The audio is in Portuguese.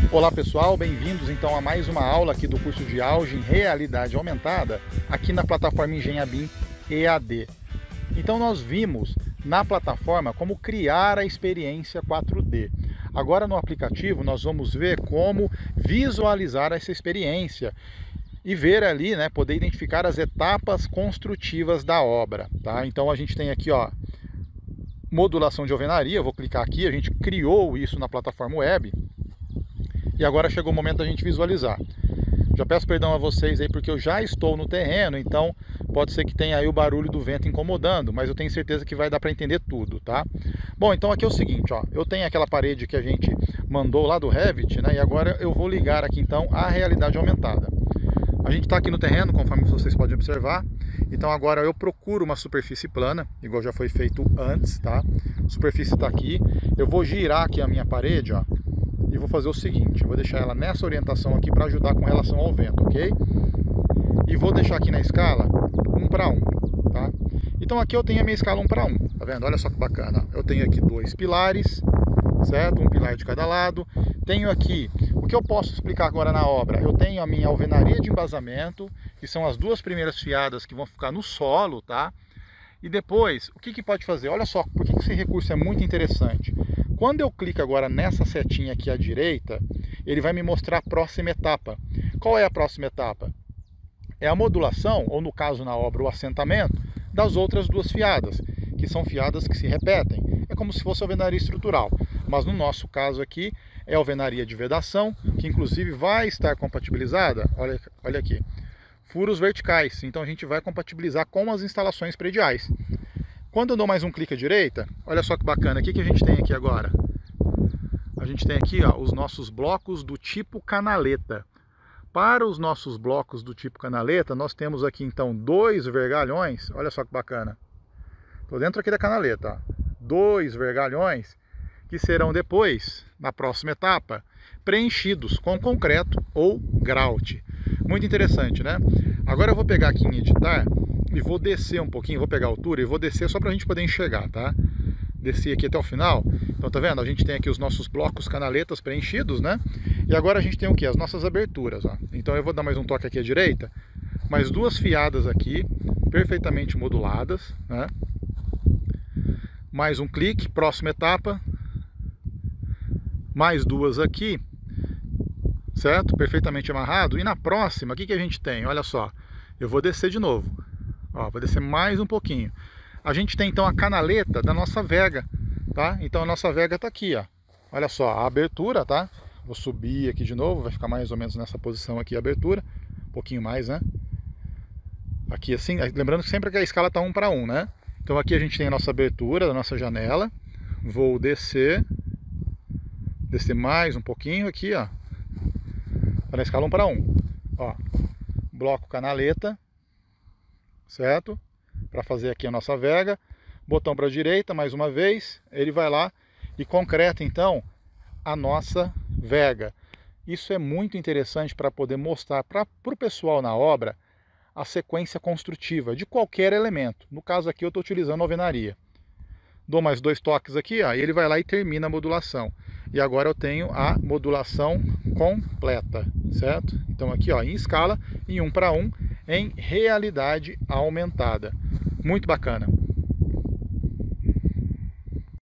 Olá pessoal, bem-vindos então a mais uma aula aqui do curso de Auge em Realidade Aumentada, aqui na plataforma Engenhabim EAD. Então nós vimos na plataforma como criar a experiência 4D. Agora no aplicativo nós vamos ver como visualizar essa experiência e ver ali, poder identificar as etapas construtivas da obra, tá? Então a gente tem aqui, modulação de alvenaria. Eu vou clicar aqui, a gente criou isso na plataforma web. E agora chegou o momento da gente visualizar. Já peço perdão a vocês aí porque eu já estou no terreno, então pode ser que tenha aí o barulho do vento incomodando, mas eu tenho certeza que vai dar para entender tudo, tá? Bom, então aqui é o seguinte, eu tenho aquela parede que a gente mandou lá do Revit, e agora eu vou ligar aqui então a realidade aumentada. A gente está aqui no terreno, conforme vocês podem observar, então agora eu procuro uma superfície plana, igual já foi feito antes, tá? A superfície está aqui, eu vou girar aqui a minha parede, e vou fazer o seguinte, eu vou deixar ela nessa orientação aqui para ajudar com relação ao vento, ok? E vou deixar aqui na escala 1:1, tá? Então aqui eu tenho a minha escala 1:1, tá vendo? Olha só que bacana. Eu tenho aqui 2 pilares, certo? Um pilar de cada lado. Tenho aqui, o que eu posso explicar agora na obra? Eu tenho a minha alvenaria de embasamento, que são as 2 primeiras fiadas que vão ficar no solo, tá? E depois, o que pode fazer? Olha só, por que esse recurso é muito interessante? Quando eu clico agora nessa setinha aqui à direita, ele vai me mostrar a próxima etapa. Qual é a próxima etapa? É a modulação, ou no caso na obra, o assentamento, das outras 2 fiadas, que são fiadas que se repetem. É como se fosse alvenaria estrutural, mas no nosso caso aqui é alvenaria de vedação, que inclusive vai estar compatibilizada, olha aqui, furos verticais, então a gente vai compatibilizar com as instalações prediais. Quando eu dou mais um clique à direita, olha só que bacana, o que a gente tem aqui agora? A gente tem aqui os nossos blocos do tipo canaleta. Para os nossos blocos do tipo canaleta, nós temos aqui então 2 vergalhões, olha só que bacana. Estou dentro aqui da canaleta, 2 vergalhões que serão depois, na próxima etapa, preenchidos com concreto ou grout. Muito interessante, né? Agora eu vou pegar aqui em editar e vou descer um pouquinho, vou pegar a altura e vou descer só para a gente poder enxergar, tá? Desci aqui até o final. Então tá vendo? A gente tem aqui os nossos blocos canaletas preenchidos, né? E agora a gente tem o que? As nossas aberturas, Então eu vou dar mais um toque aqui à direita, mais 2 fiadas aqui, perfeitamente moduladas, né? Mais um clique, próxima etapa, mais 2 aqui, certo? Perfeitamente amarrado. E na próxima, o que a gente tem? Olha só, eu vou descer de novo. Vou descer mais um pouquinho. A gente tem então a canaleta da nossa vega, tá? Então a nossa vega está aqui, Olha só, a abertura, tá? Vou subir aqui de novo, vai ficar mais ou menos nessa posição aqui a abertura. Um pouquinho mais, né? Aqui assim, lembrando que sempre que a escala está 1:1, né? Então aqui a gente tem a nossa abertura da nossa janela. Vou descer mais um pouquinho aqui, na escala 1:1. Bloco canaleta, certo? Para fazer aqui a nossa vega, botão para a direita, mais uma vez, ele vai lá e concreta então a nossa vega. Isso é muito interessante para poder mostrar para o pessoal na obra a sequência construtiva de qualquer elemento. No caso aqui eu estou utilizando a alvenaria. Dou mais 2 toques aqui, e ele vai lá e termina a modulação. E agora eu tenho a modulação completa, certo? Então aqui, em escala, em 1:1, em realidade aumentada. Muito bacana.